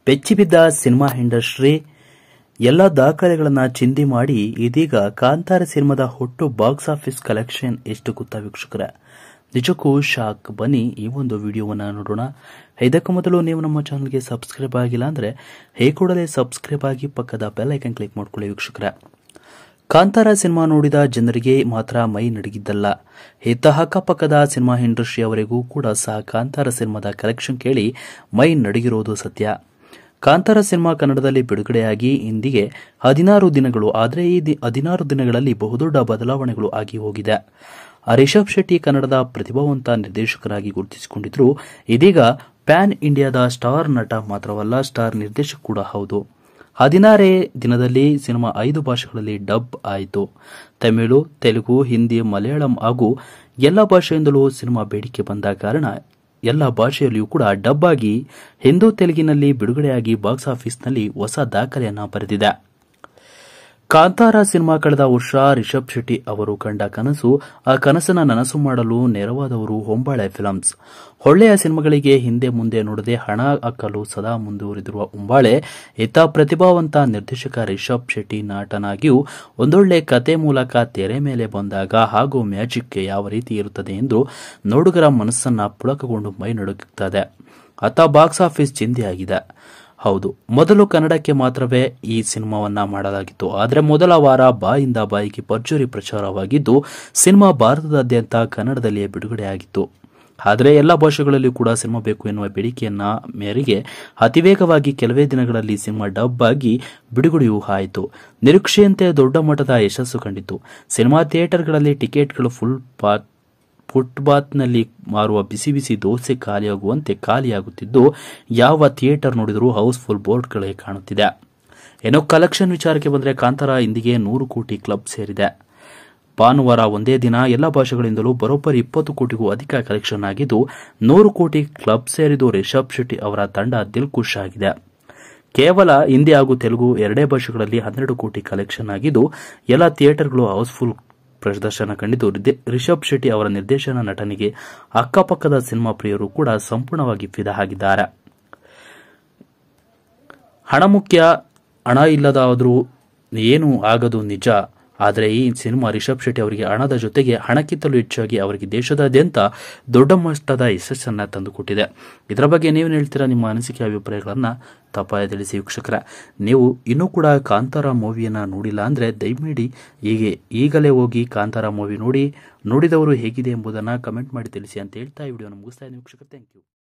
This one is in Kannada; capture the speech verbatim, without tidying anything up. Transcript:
ಬೆಚ್ಚಿಬಿದ್ದ ಸಿನಿಮಾ ಇಂಡಸ್ಟ್ರಿ ಎಲ್ಲ ದಾಖಲೆಗಳನ್ನು ಚಿಂದಿ ಮಾಡಿ ಇದೀಗ ಕಾಂತಾರ ಸಿನಿಮಾದ ಒಟ್ಟು ಬಾಕ್ಸ್ ಆಫೀಸ್ ಕಲೆಕ್ಷನ್ ಎಷ್ಟು ಗೊತ್ತಾ ವೀಕ್ಷಕರೇ? ನಿಜಕ್ಕೂ ಶಾಕ್. ಬನ್ನಿ ಈ ಒಂದು ವಿಡಿಯೋವನ್ನು ನೋಡೋಣ. ಇದಕ್ಕೂ ಮೊದಲು ನೀವು ನಮ್ಮ ಚಾನಲ್ಗೆ ಸಬ್ಸ್ಕ್ರೈಬ್ ಆಗಿಲ್ಲ ಅಂದರೆ ಹೇ ಕೂಡಲೇ ಸಬ್ಸ್ಕ್ರೈಬ್ ಆಗಿ ಪಕ್ಕದ ಬೆಲ್ ಐಕನ್ ಕ್ಲಿಕ್ ಮಾಡ್ಕೊಳ್ಳಿ ವೀಕ್ಷಕರೇ. ಕಾಂತಾರ ಸಿನಿಮಾ ನೋಡಿದ ಜನರಿಗೆ ಮಾತ್ರ ಮೈ ನಡುಗಿದ್ದಲ್ಲ, ಇತ್ತ ಅಕ್ಕಪಕ್ಕದ ಸಿನಿಮಾ ಇಂಡಸ್ಟ್ರಿಯವರೆಗೂ ಕೂಡ ಸಹ ಕಾಂತಾರ ಸಿನಿಮಾದ ಕಲೆಕ್ಷನ್ ಕೇಳಿ ಮೈ ನಡುಗಿರೋದು ಸತ್ಯ. ಕಾಂತಾರ ಸಿನಿಮಾ ಕನ್ನಡದಲ್ಲಿ ಬಿಡುಗಡೆಯಾಗಿ ಇಂದಿಗೆ ಹದಿನಾರು ದಿನಗಳು. ಆದರೆ ಈ ಹದಿನಾರು ದಿನಗಳಲ್ಲಿ ಬಹುದೊಡ್ಡ ಬದಲಾವಣೆಗಳು ಆಗಿ ಹೋಗಿದೆ. ರಿಷಬ್ ಶೆಟ್ಟಿ ಕನ್ನಡದ ಪ್ರತಿಭಾವಂತ ನಿರ್ದೇಶಕರಾಗಿ ಗುರುತಿಸಿಕೊಂಡಿದ್ರು. ಇದೀಗ ಪ್ಯಾನ್ ಇಂಡಿಯಾದ ಸ್ಟಾರ್ ನಟ ಮಾತ್ರವಲ್ಲ, ಸ್ಟಾರ್ ನಿರ್ದೇಶಕ ಕೂಡ ಹೌದು. ಹದಿನಾರೇ ದಿನದಲ್ಲಿ ಸಿನಿಮಾ ಐದು ಭಾಷೆಗಳಲ್ಲಿ ಡಬ್ ಆಯಿತು. ತಮಿಳು, ತೆಲುಗು, ಹಿಂದಿ, ಮಲಯಾಳಂ ಹಾಗೂ ಎಲ್ಲ ಭಾಷೆಯಿಂದಲೂ ಸಿನಿಮಾ ಬೇಡಿಕೆ ಬಂದ ಕಾರಣ ಎಲ್ಲ ಭಾಷೆಯಲ್ಲಿಯೂ ಕೂಡ ಡಬ್ ಆಗಿ ಹಿಂದೂ ತೆಲುಗಿನಲ್ಲಿ ಬಿಡುಗಡೆಯಾಗಿ ಬಾಕ್ಸ್ ಆಫೀಸ್ನಲ್ಲಿ ಹೊಸ ದಾಖಲೆಯನ್ನ ಬರೆದಿದೆ. ಕಾಂತಾರ ಸಿನಿಮಾ ಕಳೆದ ವರ್ಷ ರಿಷಬ್ ಶೆಟ್ಟಿ ಅವರು ಕಂಡ ಕನಸು. ಆ ಕನಸನ್ನು ನನಸು ಮಾಡಲು ನೆರವಾದವರು ಹೊಂಬಾಳೆ ಫಿಲ್ಮ್ಸ್. ಒಳ್ಳೆಯ ಸಿನಿಮಾಗಳಿಗೆ ಹಿಂದೆ ಮುಂದೆ ನೋಡದೆ ಹಣ ಹಾಕಲು ಸದಾ ಮುಂದುವರಿದಿರುವ ಹೊಂಬಾಳೆ ಇತ್ತ ಪ್ರತಿಭಾವಂತ ನಿರ್ದೇಶಕ ರಿಷಬ್ ಶೆಟ್ಟಿ ನಟನಾಗಿಯೂ ಒಂದೊಳ್ಳೆ ಕತೆ ಮೂಲಕ ತೆರೆ ಮೇಲೆ ಬಂದಾಗ ಹಾಗೂ ಮ್ಯಾಜಿಕ್ ಯಾವ ರೀತಿ ಇರುತ್ತದೆ ಎಂದು ನೋಡುಗರ ಮನಸ್ಸನ್ನ ಪುಳಕಗೊಂಡು ಮೈ ನಡುಗುತ್ತದೆ. ಅತ್ತ ಬಾಕ್ಸ್ ಆಫೀಸ್ ಚಿಂದಿಯಾಗಿದೆ. ಹೌದು, ಮೊದಲು ಕನ್ನಡಕ್ಕೆ ಮಾತ್ರವೇ ಈ ಸಿನಿಮಾವನ್ನ ಮಾಡಲಾಗಿತ್ತು. ಆದರೆ ಮೊದಲ ವಾರ ಬಾಯಿಂದ ಬಾಯಿಗೆ ಭರ್ಜರಿ ಪ್ರಚಾರವಾಗಿದ್ದು ಸಿನಿಮಾ ಭಾರತದಾದ್ಯಂತ ಕನ್ನಡದಲ್ಲಿಯೇ ಬಿಡುಗಡೆಯಾಗಿತ್ತು. ಆದರೆ ಎಲ್ಲ ಭಾಷೆಗಳಲ್ಲಿಯೂ ಕೂಡ ಸಿನಿಮಾ ಬೇಕು ಎನ್ನುವ ಬೇಡಿಕೆಯನ್ನ ಮೇರೆಗೆ ಅತಿವೇಗವಾಗಿ ಕೆಲವೇ ದಿನಗಳಲ್ಲಿ ಸಿನಿಮಾ ಡಬ್ ಆಗಿ ಬಿಡುಗಡೆಯೂ ಆಯಿತು. ನಿರೀಕ್ಷೆಯಂತೆ ದೊಡ್ಡ ಮಟ್ಟದ ಯಶಸ್ಸು ಕಂಡಿತು. ಸಿನಿಮಾ ಥಿಯೇಟರ್ಗಳಲ್ಲಿ ಟಿಕೆಟ್ಗಳು ಫುಲ್ ಫುಟ್ಪಾತ್ನಲ್ಲಿ ಮಾರುವ ಬಿಸಿ ಬಿಸಿ ದೋಸೆ ಖಾಲಿಯಾಗುವಂತೆ ಖಾಲಿಯಾಗುತ್ತಿದ್ದು ಯಾವ ಥಿಯೇಟರ್ ನೋಡಿದರೂ ಹೌಸ್ಫುಲ್ ಬೋರ್ಡ್ಗಳೇ ಕಾಣುತ್ತಿದೆ. ಏನೋ ಕಲೆಕ್ಷನ್ ವಿಚಾರಕ್ಕೆ ಬಂದರೆ ಕಾಂತಾರ ಇಂದಿಗೆ ನೂರು ಕೋಟಿ ಕ್ಲಬ್ ಸೇರಿದೆ. ಭಾನುವಾರ ಒಂದೇ ದಿನ ಎಲ್ಲ ಭಾಷೆಗಳಿಂದಲೂ ಬರೋಬ್ಬರಿ ಇಪ್ಪತ್ತು ಕೋಟಿಗೂ ಅಧಿಕ ಕಲೆಕ್ಷನ್ ಆಗಿದ್ದು ನೂರು ಕೋಟಿ ಕ್ಲಬ್ ಸೇರಿದ್ದು ರಿಷಬ್ ಶೆಟ್ಟಿ ಅವರ ತಂಡ ದಿಲ್ ಖುಷ್ ಆಗಿದೆ. ಕೇವಲ ಹಿಂದಿ ಹಾಗೂ ತೆಲುಗು ಎರಡೇ ಭಾಷೆಗಳಲ್ಲಿ ಹನ್ನೆರಡು ಕೋಟಿ ಕಲೆಕ್ಷನ್ ಆಗಿದ್ದು ಎಲ್ಲ ಥಿಯೇಟರ್ಗಳು ಹೌಸ್ಫುಲ್ ಪ್ರದರ್ಶನ ಕಂಡಿದ್ದು ರಿಷಬ್ ಶೆಟ್ಟಿ ಅವರ ನಿರ್ದೇಶನ ನಟನೆಗೆ ಅಕ್ಕಪಕ್ಕದ ಸಿನಿಮಾ ಪ್ರಿಯರು ಕೂಡ ಸಂಪೂರ್ಣವಾಗಿ ಫಿದಾ ಆಗಿದ್ದಾರೆ. ಹಣ ಮುಖ್ಯ, ಹಣ ಇಲ್ಲದಾದರೂ ಏನು ಆಗದು ನಿಜ. ಆದರೆ ಈ ಸಿನಿಮಾ ರಿಷಬ್ ಶೆಟ್ಟಿ ಅವರಿಗೆ ಹಣದ ಜೊತೆಗೆ ಹಣಕ್ಕಿಂತಲೂ ಹೆಚ್ಚಾಗಿ ಅವರಿಗೆ ದೇಶದಾದ್ಯಂತ ದೊಡ್ಡ ಮಟ್ಟದ ಯಶಸ್ಸನ್ನು ತಂದುಕೊಟ್ಟಿದೆ. ಇದರ ಬಗ್ಗೆ ನೀವೇನು ಹೇಳ್ತೀರಾ? ನಿಮ್ಮ ಅನಿಸಿಕೆ ಅಭಿಪ್ರಾಯಗಳನ್ನು ತಪ್ಪಾಗಿ ತಿಳಿಸಿ ವೀಕ್ಷಕರ. ನೀವು ಇನ್ನೂ ಕೂಡ ಕಾಂತಾರ ಮೂವಿಯನ್ನು ನೋಡಿಲ್ಲ ಅಂದರೆ ದಯಮಾಡಿ ಹೀಗೆ ಈಗಲೇ ಹೋಗಿ ಕಾಂತಾರ ಮೂವಿ ನೋಡಿ, ನೋಡಿದವರು ಹೇಗಿದೆ ಎಂಬುದನ್ನು ಕಮೆಂಟ್ ಮಾಡಿ ತಿಳಿಸಿ ಅಂತ ಹೇಳ್ತಾ ಈ ವಿಡಿಯೋನ ಮುಗಿಸ್ತಾ ಇದ್ದೀನಿ ವೀಕ್ಷಕರ. Thank you.